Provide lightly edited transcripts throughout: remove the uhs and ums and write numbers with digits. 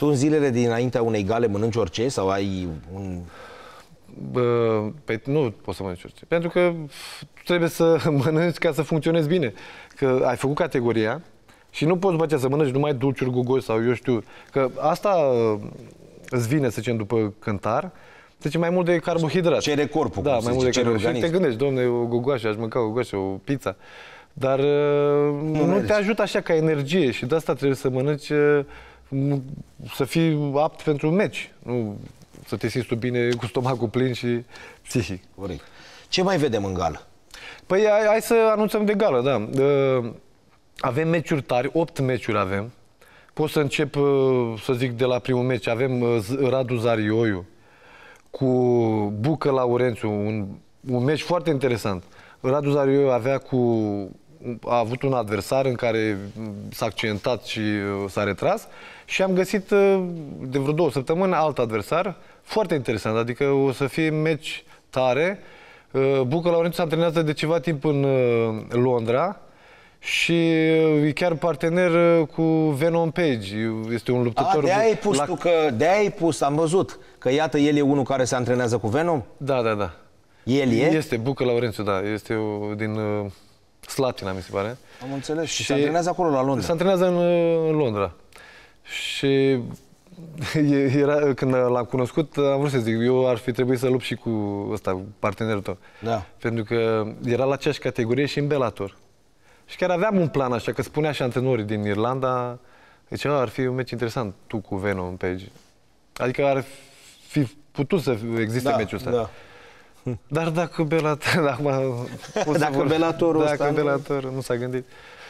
Tu în zilele dinaintea unei gale mănânci orice sau ai un... Păi nu poți să mănânci orice. Pentru că trebuie să mănânci ca să funcționezi bine. Că ai făcut categoria și nu poți după aceea să mănânci numai dulciuri gugoși sau eu știu. Că asta îți vine, să zicem, după cântar, să zicem, mai mult de carbohidrat. Cere corpul, da, mai mult de carbohidrat. Și te gândești, domne, o gugoașă, aș mânca o gugoașă, o pizza. Dar nu te ajută așa ca energie și de asta trebuie să mănânci, să fii apt pentru un meci. Nu să te simți tu bine cu stomacul plin și psihic. Corect. Ce mai vedem în gală? Păi hai să anunțăm de gală, da. Avem meciuri tari, 8 meciuri avem. Pot să încep, să zic, de la primul meci. Avem Radu Zarioiu cu Bucă Laurențiu, un meci foarte interesant. Radu Zarioiu a avut un adversar în care s-a accidentat și s-a retras și am găsit de vreo 2 săptămâni alt adversar, foarte interesant, adică o să fie meci tare. Bucă Laurențiu se antrenează de ceva timp în Londra și e chiar partener cu Venom Page, este un luptător... De-aia ai pus, am văzut, că iată, el e unul care se antrenează cu Venom? Da. El e? Este, Bucă Laurențiu, da, este din Slatina, mi se pare. Am înțeles. Și se antrenează acolo la Londra. Se antrenează în Londra. Și când l-am cunoscut, am vrut să zic, eu ar fi trebuit să lupt și cu ăsta, partenerul tău. Da. Pentru că era la aceeași categorie și în Bellator. Și chiar aveam un plan așa, că spunea și antrenorii din Irlanda, zicea, ar fi un meci interesant, tu cu Venom Page. Adică ar fi putut să existe meciul ăsta. Da. Dar dacă Bellator... Dacă Bellator nu s-a gândit.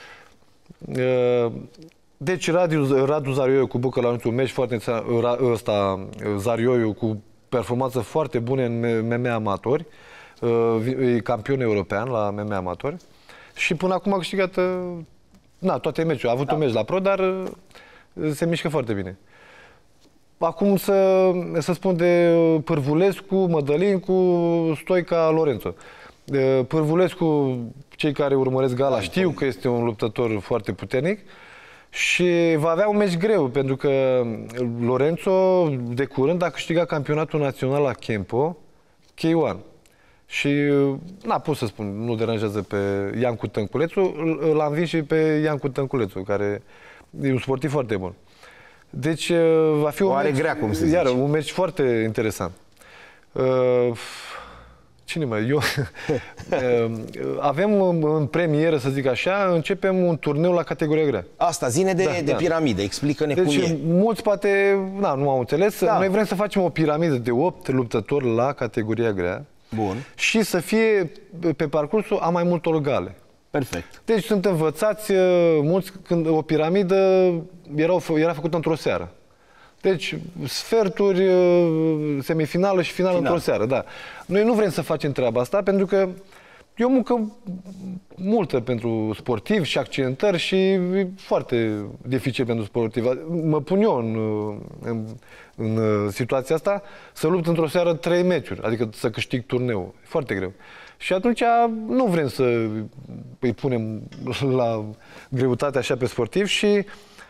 Deci Radu Zarioiu cu Bucă Laurențiu, un meci foarte ăsta, Zarioiu cu performanță foarte bune în MMA amatori, e campion european la MMA amatori și până acum a câștigat toate meciurile. A avut un meci la pro, dar se mișcă foarte bine. Acum să spun de Pârvulescu, Mădălin cu Stoica Lorenzo. Pârvulescu, cei care urmăresc gala știu că este un luptător foarte puternic și va avea un meci greu, pentru că Lorenzo de curând a câștigat campionatul național la Kempo, K1. Și, pot să spun, nu deranjează pe Iancu Tănculețu, l-am învins și pe Iancu Tănculețu, care e un sportiv foarte bun. Deci va fi un meci foarte interesant. Cine mai? Eu? Avem în premieră, să zic așa, începem un turneu la categoria grea. Asta, zine de piramidă, explică-ne cum e. Mulți poate nu au înțeles. Noi vrem să facem o piramidă de 8 luptători la categoria grea. Bun. Și să fie pe parcursul a mai multor gale. Perfect. Deci sunt învățați mulți când o piramidă era făcută într-o seară. Deci sferturi, semifinală și finală într-o seară. Da. Noi nu vrem să facem treaba asta pentru că e o muncă multă pentru sportivi și accidentări și e foarte dificil pentru sportivi. Mă pun eu în situația asta să lupt într-o seară 3 meciuri, adică să câștig turneul. E foarte greu. Și atunci nu vrem să îi punem la greutate așa pe sportiv și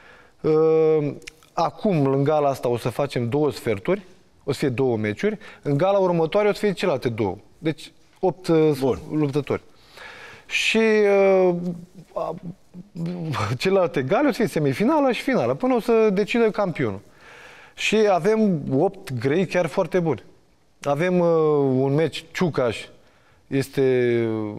acum, în gala asta, o să facem 2 sferturi, o să fie 2 meciuri, în gala următoare o să fie celelalte 2. Deci 8 luptători. Și celelalte gale o să fie semifinală și finală, până o să decidă campionul. Și avem 8 grei chiar foarte buni. Avem un meci, Ciucaș, este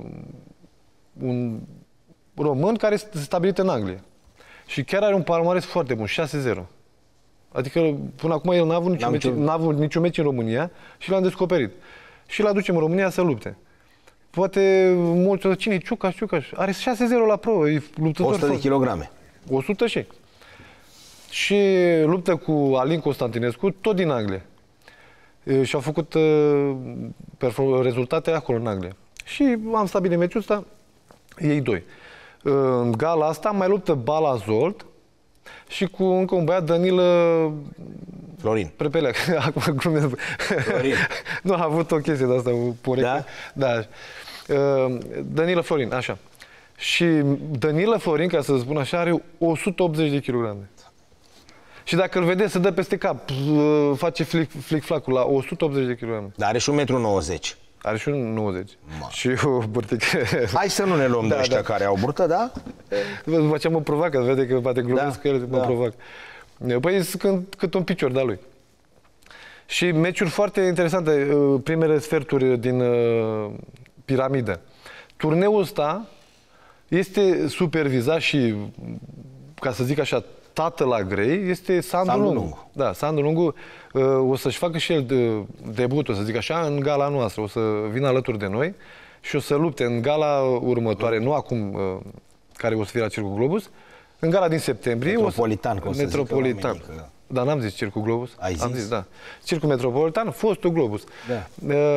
un român care este stabilit în Anglia. Și chiar are un palmares foarte bun, 6-0. Adică până acum el n-a avut niciun meci în România și l-am descoperit. Și îl aducem în România să lupte. Poate mulți, cine e Ciucaș? Are 6-0 la pro, e luptător 100 de kilograme. 100 și. Și luptă cu Alin Constantinescu, tot din Anglia. Și au făcut rezultate acolo în Anglia. Și am stabilit meciul ăsta, ei 2. În gala asta mai luptă Bala Zolt și cu încă un băiat, Danilă Florin. Prepelea. Acum glumesc. Florin. Nu a avut o chestie de asta, o porecă. Da? Danilă Florin, așa. Și Danilă Florin, ca să spun așa, are 180 de kilograme. Și dacă îl vedeți, se dă peste cap, face flic-flacul la 180 de km. Dar are și 1,90 m. Are și un 90. Și o burtică. Hai să nu ne luăm de ăștia care au burtă, da? După ce mă provoacă, vede că poate glumesc că el mă provoacă. Păi sunt cât un picior de-a lui. Și meciuri foarte interesante, primele sferturi din piramidă. Turneul ăsta este supervizat și, ca să zic așa, tată la grei, este Sandu Lungu. Da, Sandu Lungu o să-și facă și el debutul, să zic așa, în gala noastră. O să vină alături de noi și o să lupte în gala următoare, nu acum, care o să fie la Circul Globus, în gala din septembrie. Metropolitan, cum Metropolitan. să zică. Dar n-am zis Circul Globus. Am zis, da. Circul Metropolitan, fostul Globus. Da.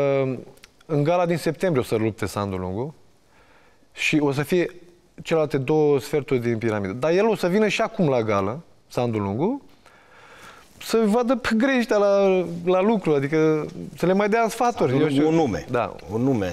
În gala din septembrie o să lupte Sandu Lungu și o să fie celelalte 2 sferturi din piramidă. Dar el o să vină și acum la gală, Sandu Lungu, să vadă pe grei ăștia la lucru, adică să le mai dea sfaturi. Un nume. Da. Un nume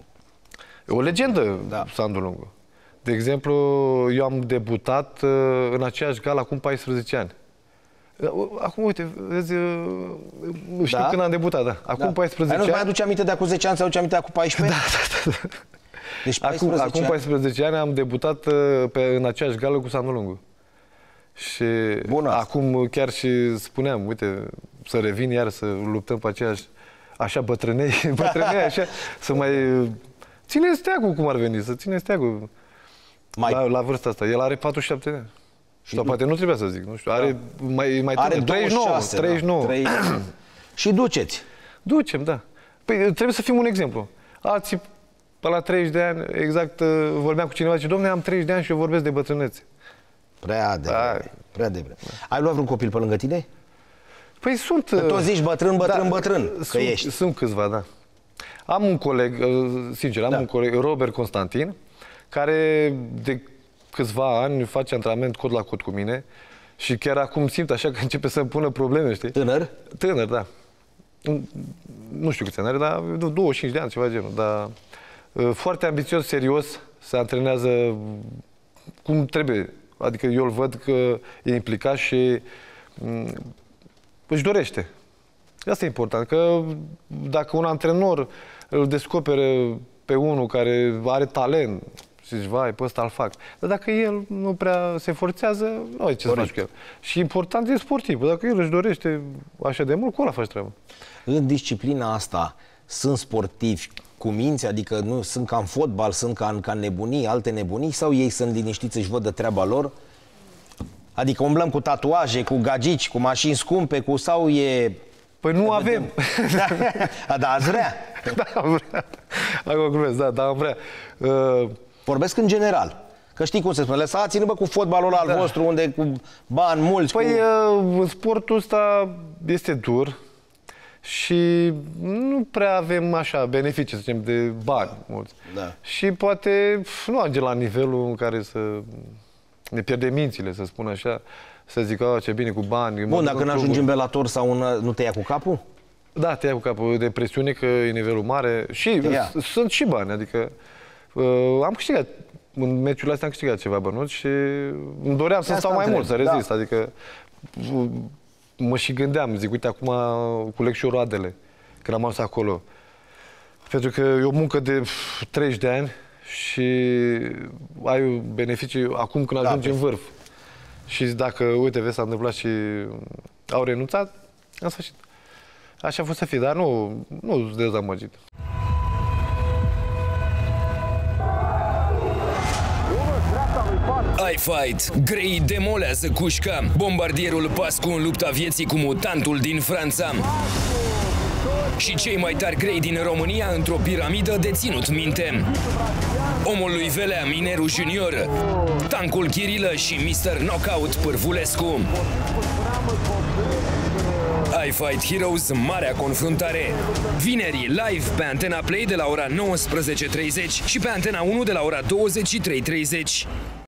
O legendă, Sandu Lungu. De exemplu, eu am debutat în aceeași gală acum 14 ani. Acum, uite, vezi, știu când am debutat, da. Acum 14 ani. Nu mai aduce aminte de acum 10 ani sau aduce aminte de acum 14? Da. Deci acum 14 ani am debutat în aceeași gală cu Sandu Lungu. Și acum chiar și spuneam, uite, să revin iar să luptăm pe aceeași, așa bătrânei, așa, să mai ține steagul cum ar veni, să ține steagul la vârsta asta. El are 47 de ani. Sau poate nu trebuia să zic, nu știu, are mai are 39. Și duceți. Ducem, da. Păi trebuie să fim un exemplu. Alții, pe la 30 de ani, exact, vorbeam cu cineva, zice, dom'le, am 30 de ani și eu vorbesc de bătrânețe. Prea devreme. Ai luat vreun copil pe lângă tine? Păi sunt... Că tot zici bătrân, că ești. Sunt câțiva, da. Am un coleg, sincer, un coleg, Robert Constantin, care de câțiva ani face antrenament cod la cod cu mine și chiar acum simt așa că începe să-mi pună probleme, știi? Tânăr? Tânăr, da. Nu știu câți ani are, dar 25 de ani, ceva genul. Dar foarte ambițios, serios, se antrenează cum trebuie. Adică eu îl văd că e implicat și își dorește. Asta e important, că dacă un antrenor îl descopere pe unul care are talent, și zici, vai, pe ăsta îl fac. Dar dacă el nu prea se forțează, nu ai ce să faci cu el. Și important e sportiv. Dacă el își dorește așa de mult, cu ăla faci treabă. În disciplina asta sunt sportivi cu minți? Adică nu sunt ca în fotbal, sunt ca în nebunii, alte nebunii? Sau ei sunt liniștiți, își văd de treaba lor? Adică umblăm cu tatuaje, cu gagici, cu mașini scumpe, sau e... Păi nu avem. Da, ați vrea. Da, am vrea. Acum glumesc, da, am vrea. Vorbesc în general. Că știi cum se spune, lăsați-ne cu fotbalul ăla al vostru, unde cu bani mulți. Păi sportul ăsta este dur și nu prea avem așa beneficii, să zicem, de bani mulți. Da. Și poate nu ajunge la nivelul în care să ne pierdem mințile, să spun așa, să zic, ce bine cu bani. Bun, dacă nu ajungi în Bellator sau nu te ia cu capul? Da, te ia cu capul de presiune, că e nivelul mare și sunt și bani, adică am câștigat, în meciurile astea am câștigat ceva bănuți și îmi doream să stau mai mult, să rezist, adică mă și gândeam, zic, uite, acum culeg și eu roadele, când am ajuns acolo. Pentru că e o muncă de 30 de ani și ai beneficii acum când ajungi în vârf. Și dacă, uite, vezi, s-a întâmplat și au renunțat, în sfârșit. Așa a fost să fie, dar nu dezamăgit. iFight. Grei demolează cușca. Bombardierul Pascu în lupta vieții cu mutantul din Franța. Și cei mai tari grei din România într-o piramidă de ținut minte. Omul lui Velea, Mineru Junior, Tancul Chirilă și Mr. Knockout Pârvulescu. iFight Heroes, marea confruntare. Vineri, live pe Antena Play de la ora 19:30 și pe Antena 1 de la ora 23:30.